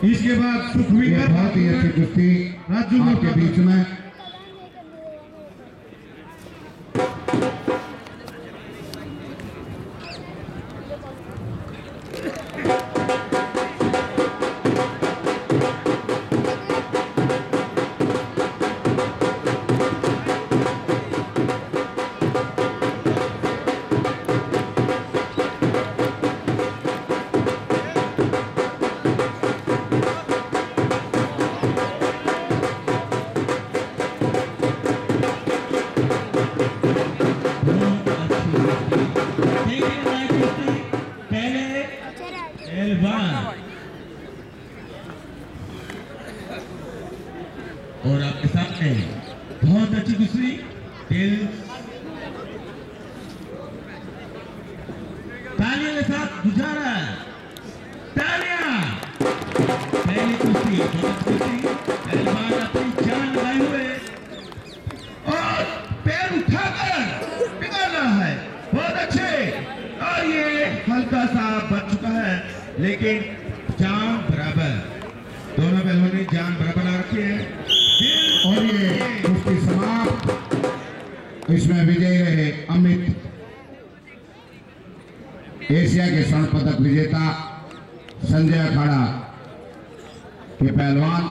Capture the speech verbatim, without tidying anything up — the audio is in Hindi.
इसके बाद सुखविंदर बहुत ही अच्छी कुश्ती राजू के बीच में। और आपके सामने बहुत अच्छी कुश्ती तालियों के साथ गुजारा तालियां। पहली कुश्ती पहलवान अपनी जान लगाए हुए और पैर उठाकर निकाल रहा है, बहुत अच्छे। और ये हल्का सा बच चुका है लेकिन जान बराबर, दोनों पहलवानों ने जान बराबर ला रखी है। और ये कुश्ती समाप्त। इसमें विजयी रहे अमित, एशिया के स्वर्ण पदक विजेता संजय अखाड़ा के पहलवान।